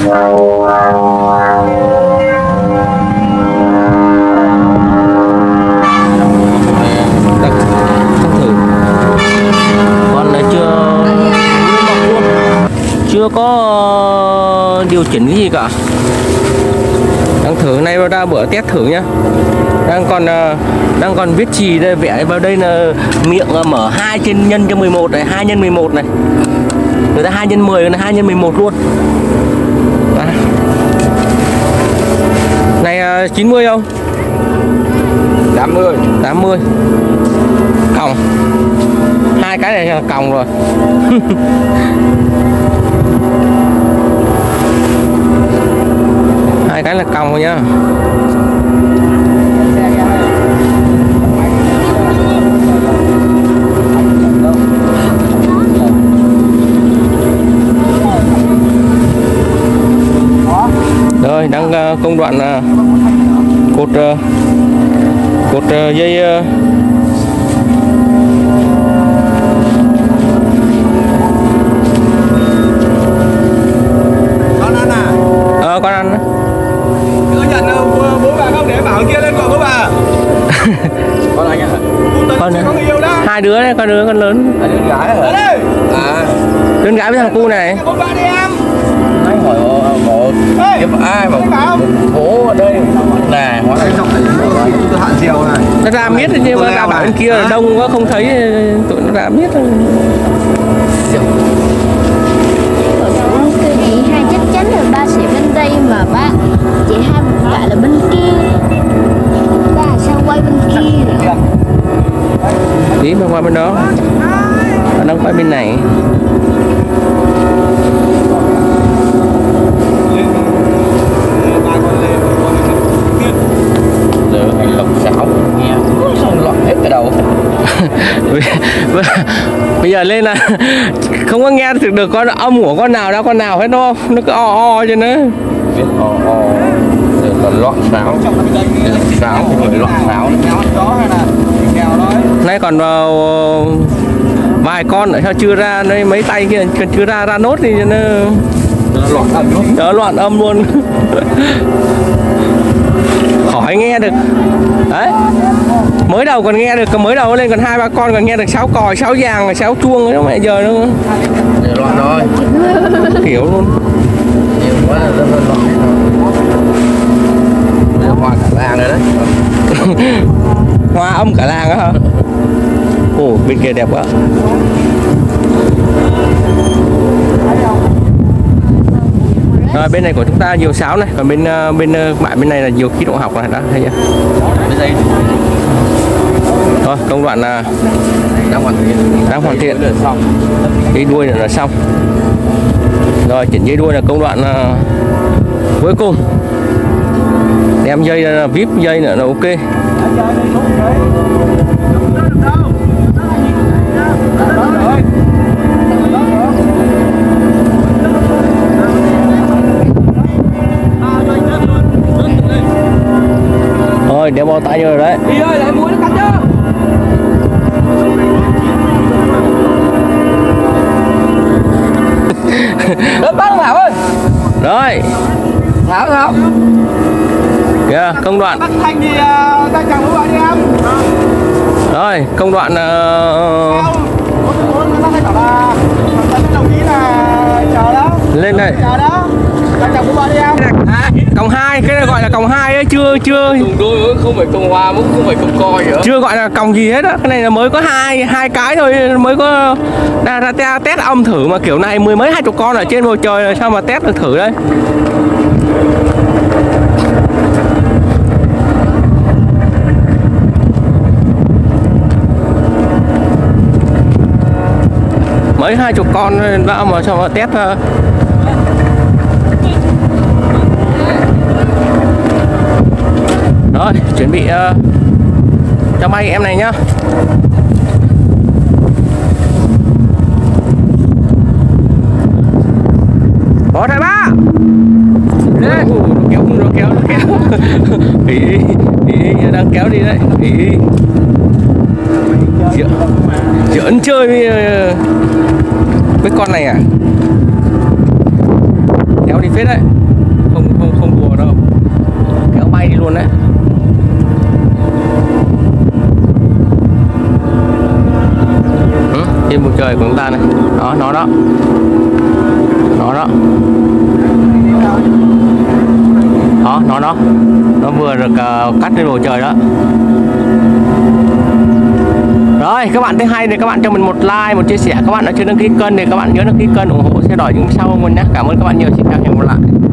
Chưa có điều chỉnh cái gì cả. Đang thử này ra bữa test thử nhá. Đang còn viết chì đây, vẽ vào đây là miệng mở 2 trên nhân cho 11 này, 2 nhân 11 này. Người ta 2 nhân 10 là 2 nhân 11 luôn. Này 90 không? 80. 80. Còng. Hai cái này là còng rồi. Hai cái là còng rồi nhá. Rồi đang công đoạn cột dây con ăn à? Con ăn. Cứ nhận bố bà không để bảo kia lên còn bố bà. Con anh ạ. Con có người yêu đó. Hai đứa đấy, con đứa con lớn. Đứa gái hả? À. Đứa gái với thằng cu này. Bố bà đi em. Anh hỏi một ai mà bố ở đây nè, hóa ra tôi hạn diều này. Nó ra miết nhưng mà ra bảo bên kia là đông quá không thấy tụi nó ra miết thôi. Cái chị hai chắc chắn là ba sẽ bên đây mà ba chị hai lại là bên kia. Ba sao quay bên kia rồi? Tí mà qua bên đó. Nó đang quay bên này. giờ anh lộc sáo nghe xong lọt hết cái đầu. Bây giờ lên là không có nghe được con âm của con nào đâu, con nào hết đâu, nó cứ o cho nó biết o giờ là loạn sáo, sáo người loạn sáo nay còn vài con nữa sao chưa ra, đây mấy tay kia còn chưa ra nốt thì cho nó loạn âm luôn, đỡ loạn âm luôn. Khỏi nghe được đấy, mới đầu còn nghe được, mới đầu lên còn 2-3 con còn nghe được sáo còi, sáo vàng, sáo chuông đó mẹ, giờ nó loạn rồi kiểu luôn. nhiều quá là rất loạn. Bây giờ hoa cả làng rồi đấy. Hoa âm cả làng á hả? Ồ bên kia đẹp quá. Rồi, bên này của chúng ta nhiều sáo này, còn bên bạn bên này là nhiều khí động học này đó, thấy chưa? Thôi công đoạn là đang hoàn thiện, dây đuôi là xong. Rồi chỉnh dây đuôi là công đoạn cuối cùng, đem dây là vip dây nữa là ok. Rồi đeo bao tay rồi đấy. Đi ơi, lại muối nó cắn chưa? Đớp bắt Thảo ơi. Rồi Thảo kìa, công đoạn bắt Thanh thì ta chẳng bố bạn đi em. rồi công đoạn lên đây còng 2, cái này gọi là còng 2 ấy, chưa Còng đôi không phải còng hoa, cũng không phải còng coi nữa. chưa gọi là còng gì hết á, cái này là mới có hai cái thôi, mới có ra test âm thử mà kiểu này 10 mấy 20 con ở trên bầu trời là sao mà test được thử đấy. Mấy 20 con đã mà sao mà test rồi chuẩn bị cho bay em này nhá. Có thầy ba lên, nó kéo ý đang kéo đi đấy, ý giỡn chơi với con này à, kéo đi phết đấy, không đùa đâu, kéo bay đi luôn đấy. Trên bầu trời của chúng ta này, đó nó đó, nó vừa được cắt lên bầu trời đó. Rồi các bạn thấy hay thì các bạn cho mình một like, một chia sẻ. Các bạn đã chưa đăng ký kênh thì các bạn nhớ đăng ký kênh ủng hộ sẽ đòi những sau mình nhé. Cảm ơn các bạn nhiều, xin chào, hẹn gặp lại.